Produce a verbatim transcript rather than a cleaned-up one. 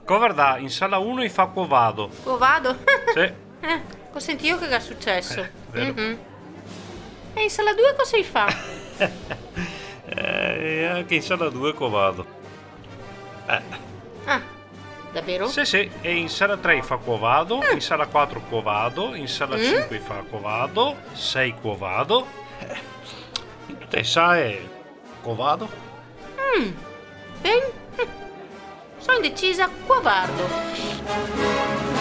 Guarda, in sala uno e fa qua vado. Oh, vado? Sì. Eh, ho sentito che è successo. Eh, vero. Mhm. E in sala due cosa si fa? eh, anche in sala due qua vado. Eh. Ah, davvero? Sì, sì, e in sala tre fa qua vado, in sala quattro qua vado, in sala Mm? cinque fa qua vado, sei qua vado. Eh, in tutte le sale qua vado. Mm. Ben, sono indecisa, qua vado.